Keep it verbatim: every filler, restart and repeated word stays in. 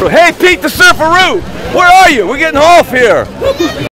Hey, Pete the Surfaroo, where are you? We're getting off here.